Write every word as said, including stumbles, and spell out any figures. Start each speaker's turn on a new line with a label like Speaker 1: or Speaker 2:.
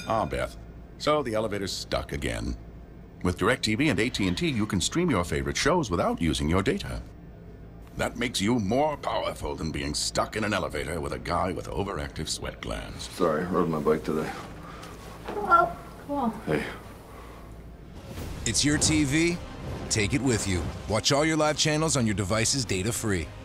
Speaker 1: Ah, Beth. So the elevator's stuck again. With DIRECTV and A T and T, you can stream your favorite shows without using your data. That makes you more powerful than being stuck in an elevator with a guy with overactive sweat glands.
Speaker 2: Sorry, rode my bike today.
Speaker 3: Oh, cool.
Speaker 2: Hey.
Speaker 4: It's your T V. Take it with you. Watch all your live channels on your devices data-free.